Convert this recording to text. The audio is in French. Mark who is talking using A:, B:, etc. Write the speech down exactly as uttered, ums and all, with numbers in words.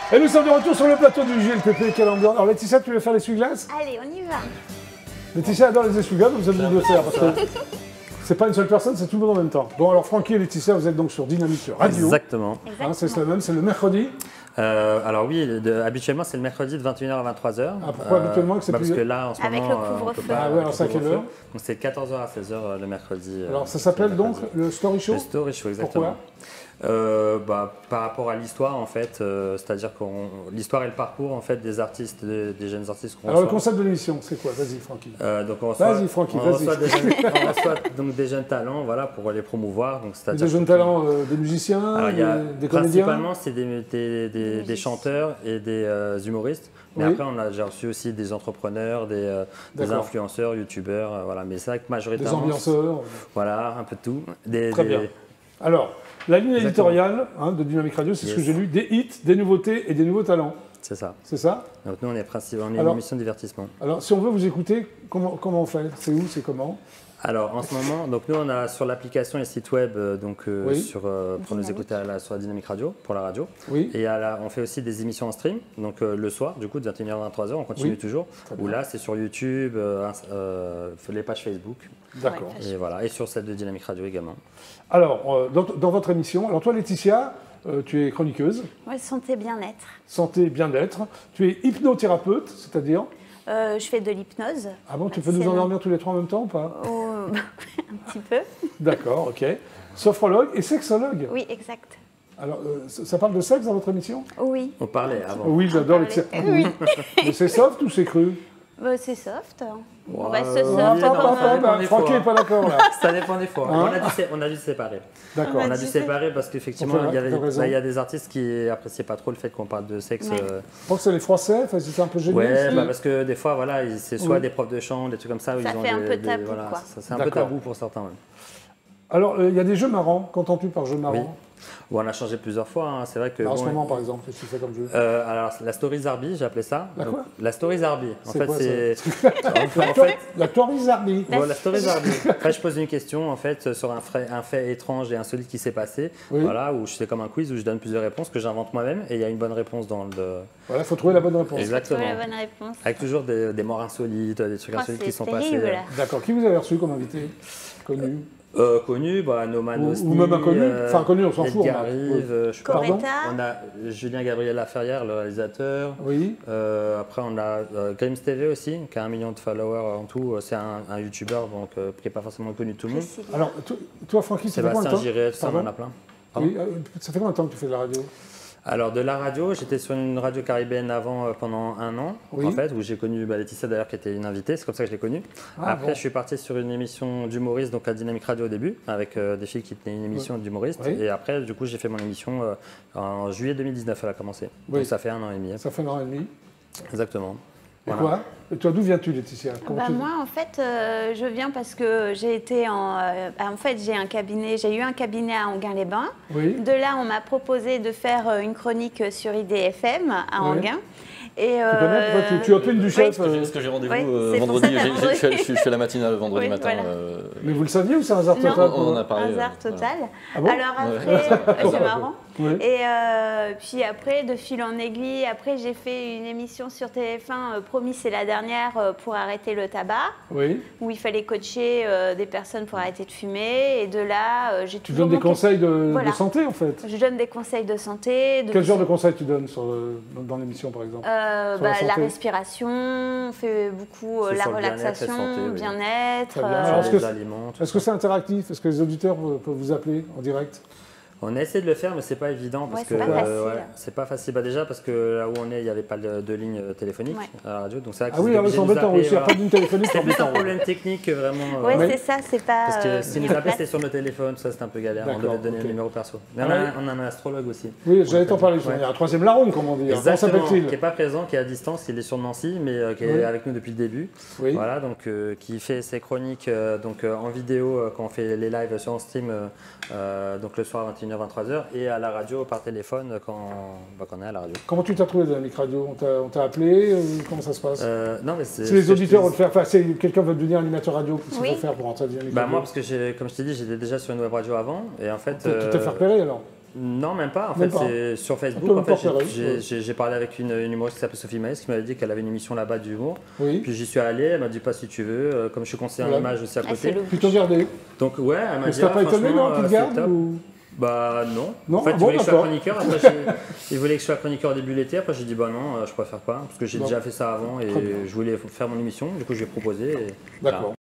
A: Et nous sommes de retour sur le plateau du G L P P. Quelle ambiance. Alors Laetitia, tu veux faire l'essuie-glace?
B: Allez, on y va.
A: Laetitia adore les essuie-glaces, vous avez de le faire. Parce que c'est pas une seule personne, c'est tout le monde en même temps. Bon, alors Francky et Laetitia, vous êtes donc sur Dynamique Radio.
C: Exactement.
A: Hein, c'est le même, c'est le mercredi.
C: Euh, alors oui, de, habituellement c'est le mercredi de vingt et une heures à vingt-trois heures.
A: Ah, pourquoi habituellement que c'est
C: bah,
A: plus...
C: Parce que là, en ce
B: Avec
C: moment...
B: le couvre-feu.
A: Ah ouais, alors c'est à quelle heure?
C: Donc c'est de quatorze heures à seize heures le mercredi.
A: Alors ça s'appelle donc le Story Show?
C: Le Story Show, exactement.
A: Pourquoi?
C: Euh, bah, par rapport à l'histoire en fait, euh, c'est-à-dire que l'histoire et le parcours en fait des artistes, des, des jeunes artistes qu'on
A: Alors
C: reçoit.
A: le concept de l'émission, c'est quoi? Vas-y Francky.
C: Euh, donc on reçoit,
A: vas-y Francky,
C: on
A: vas-y.
C: reçoit, des jeunes, on reçoit donc des jeunes talents, voilà, pour les promouvoir. Donc
A: des jeunes talents, euh, des musiciens,
C: alors, il y a,
A: des, des comédiens.
C: Principalement, c'est des, des, des, des chanteurs et des euh, humoristes. Mais
A: oui.
C: après, on a j'ai reçu aussi des entrepreneurs, des, euh, des influenceurs, youtubeurs, euh, voilà. Mais c'est vrai que majoritairement.
A: Des ambianceurs.
C: Voilà, un peu de tout. Des,
A: Très
C: des...
A: bien. Alors, la ligne éditoriale hein, de Dynamique Radio, c'est yes. ce que j'ai lu, des hits, des nouveautés et des nouveaux talents.
C: C'est ça.
A: C'est ça.
C: Donc nous, on est, principalement, on est alors, une émission de divertissement.
A: Alors, si on veut vous écouter, comment, comment on fait? C'est où? C'est comment?
C: Alors, en ce moment, donc nous, on a sur l'application et le site web euh, donc, euh, oui. sur, euh, pour Dynamique. Nous écouter à la, sur la Dynamique Radio, pour la radio.
A: Oui.
C: Et à la, on fait aussi des émissions en stream, donc euh, le soir, du coup, de vingt et une heures à vingt-trois heures, on continue oui. toujours. Où là, c'est sur YouTube, euh, euh, les pages Facebook.
A: D'accord.
C: Et voilà, et sur celle de Dynamique Radio également.
A: Alors, euh, dans, dans votre émission, alors toi, Laetitia, euh, tu es chroniqueuse.
B: Oui, santé bien-être.
A: Santé bien-être. Tu es hypnothérapeute, c'est-à-dire?
B: Euh, je fais de l'hypnose.
A: Ah bon, tu peux nous endormir tous les trois en même temps ou pas?
B: Oh, un petit peu.
A: D'accord, ok. Sophrologue et sexologue?
B: Oui, exact.
A: Alors, euh, ça parle de sexe dans votre émission?
B: Oui.
C: On parlait avant.
A: Oui, j'adore les sexe.
B: Oui.
A: Mais c'est soft ou c'est cru?
B: Bah, c'est soft.
C: Wow.
B: On reste soft.
C: Ah,
A: ah, ah, ah, Francky n'est pas d'accord là.
C: Ça dépend des fois.
A: Hein?
C: On, a dû, on a dû séparer.
A: D'accord.
C: On a dû séparer parce qu'effectivement, il y, bah, y a des artistes qui n'appréciaient pas trop le fait qu'on parle de sexe.
B: Ouais.
C: Euh...
A: Je pense que c'est les Français, enfin, c'est un peu gênant.
C: Ouais, bah, parce que des fois, voilà, c'est soit oui. des profs de chant, des trucs comme ça. Où
B: ça
C: ils ont
B: fait un
C: des,
B: peu
C: des,
B: tabou,
C: voilà,
B: quoi.
C: C'est un peu tabou pour certains. Ouais.
A: Alors, il euh, y a des jeux marrants. Qu'entends-tu par jeux marrants?
C: Oui. Bon, on a changé plusieurs fois, hein. C'est vrai que...
A: Alors,
C: bon,
A: en ce moment, par exemple, qu'est-ce que tu fais comme jeu?
C: euh, Alors, la Story Zarbi, j'ai appelé ça.
A: La quoi?
C: Donc, la Story Zarbi. En fait,
A: c'est...
C: en fait,
A: la Story Zarbi.
C: Bon, la Story Zarbi. Après, je pose une question, en fait, sur un fait, un fait étrange et insolite qui s'est passé. Oui. Voilà, où je fais comme un quiz, où je donne plusieurs réponses que j'invente moi-même, et il y a une bonne réponse dans le...
A: Voilà, il faut trouver la bonne réponse.
C: Exactement.
B: Faut trouver la bonne réponse.
C: Avec toujours des, des morts insolites, des trucs oh, insolites qui sont
B: terrible.
C: passés.
A: D'accord. Qui vous avez reçu comme invité connu?
C: Euh, connu, bah, Noman
A: ou,
C: Osni,
A: ou même inconnu,
C: euh,
A: enfin connu, on s'en fout.
C: Edgar Rive, euh, je
B: Pardon.
C: On a Julien Gabriel Laferrière, le réalisateur.
A: Oui.
C: Euh, après, on a euh, Grims T V aussi, qui a un million de followers en tout. C'est un, un youtubeur donc, euh, qui n'est pas forcément connu de tout le monde.
A: Alors, toi, Francky, ça fait combien de temps?
C: Sébastien Giret, ça en a plein.
A: Oui, euh, ça fait combien de temps que tu fais de la radio?
C: Alors de la radio, j'étais sur une radio caribéenne avant euh, pendant un an, oui. en fait, où j'ai connu bah, Laetitia d'ailleurs qui était une invitée, c'est comme ça que je l'ai connue. Ah, Après, bon. je suis parti sur une émission d'humoriste, donc à Dynamique Radio au début, avec euh, des filles qui tenaient une émission oui. d'humoriste. Oui. Et après, du coup, j'ai fait mon émission euh, en juillet deux mille dix-neuf, elle a commencé. Oui. Donc ça fait un an et demi.
A: Ça fait un an et demi.
C: Exactement.
A: Et voilà. Quoi? Et toi, d'où viens-tu, Laetitia?
B: bah,
A: tu...
B: Moi, en fait, euh, je viens parce que j'ai été en... Euh, en fait, j'ai un cabinet, j'ai eu un cabinet à Enghien-les-Bains. Oui. De là, on m'a proposé de faire une chronique sur I D F M à oui. Enghien. Et
A: tu euh... connais toi, tu, tu appelles du chef
D: oui. Parce que j'ai rendez-vous oui, euh, vendredi, je, je, je fais la matinale vendredi oui, matin.
B: Voilà.
D: Euh...
A: Mais vous le saviez ou c'est un hasard total?
B: Non,
D: on en a parlé.
B: Un hasard total.
A: Ah bon?
B: Alors après, c'est marrant.
A: Oui.
B: Et euh, puis après, de fil en aiguille, après j'ai fait une émission sur T F un, euh, Promis c'est la dernière, euh, pour arrêter le tabac,
A: oui.
B: où il fallait coacher euh, des personnes pour arrêter de fumer. Et de là, euh, j'ai
A: Tu
B: toujours...
A: donnes des conseils de,
B: voilà.
A: de santé en fait?
B: Je donne des conseils de santé. De
A: Quel genre de conseils tu donnes sur, euh, dans l'émission par exemple?
B: euh, bah, la, la respiration, on fait beaucoup euh, la relaxation, bien-être.
C: Bien
B: euh,
C: est-ce que,
A: est-ce que c'est interactif? Est-ce que les auditeurs peuvent vous appeler en direct?
C: On a essayé de le faire, mais c'est pas évident parce
B: ouais,
C: que
B: c'est pas,
C: euh, ouais, c'est pas facile. Bah, déjà parce que là où on est, il n'y avait pas de, de ligne téléphonique
B: ouais.
C: à la radio, donc c'est vrai que
A: ah oui, c'est embêtant. Il n'y a pas de ligne téléphonique.
C: C'est plus un problème technique vraiment.
B: Oui,
C: euh,
B: c'est ça, c'est pas.
C: Parce que si nous appelaient, c'était sur nos téléphones, ça c'était un peu galère. On devait donner okay. le numéro perso. Mais on a, on a un astrologue aussi.
A: Oui, j'allais t'en parler. Il y a un troisième larron, comme on dit.
C: Comment s'appelle-t-il? Qui n'est pas présent, qui est à distance. Il est sur Nancy, mais euh, qui est oui. avec nous depuis le début.
A: Oui.
C: Voilà, donc euh, qui fait ses chroniques euh, donc euh, en vidéo euh, quand on fait les lives sur stream, euh, donc le soir à vingt et une heures, vingt-trois heures, et à la radio par téléphone quand, bah, quand on est à la radio.
A: Comment tu t'as trouvé Dynamique Radio? On t'a appelé? Comment ça se passe?
C: euh, Non, mais c'est.
A: Si les auditeurs veulent faire, enfin, si quelqu'un veut devenir animateur radio, qu'est-ce qu'il
B: oui.
A: faut faire pour entrer à Dynamique
C: bah,
A: Radio?
C: Moi, parce que comme je t'ai dit, j'étais déjà sur une web radio avant, et en fait.
A: Tu t'es euh... fait repérer alors?
C: Non, même pas. En fait, c'est sur Facebook. En fait, j'ai parlé avec une, une humoriste qui s'appelle Sophie Maïs qui m'avait dit qu'elle avait une émission là-bas d'humour. Oui. Puis j'y suis allé, elle m'a dit pas si tu veux. Comme je suis conseiller en image aussi à côté.
A: Ah, tu t'as gardé.
C: Donc ouais, elle m'a dit.
A: Ça t'a pas étonné, non, tu te gardes ou...
C: Bah non.
A: non.
C: En fait,
A: ah,
C: il,
A: bon,
C: voulait que je sois chroniqueur, après, il voulait que je sois chroniqueur au début de l'été. Après, j'ai dit bah non, je préfère pas parce que j'ai bon. déjà fait ça avant et je voulais faire mon émission. Du coup, je lui ai proposé.
A: D'accord.